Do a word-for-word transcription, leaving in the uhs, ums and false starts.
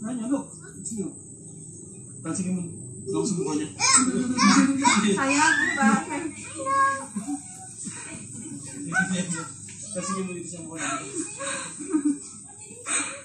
Nanya, look. Sino? Pansinin mo. Langsung mukha niya. Sayang ba? Pansinin mo dito sa mukha niya.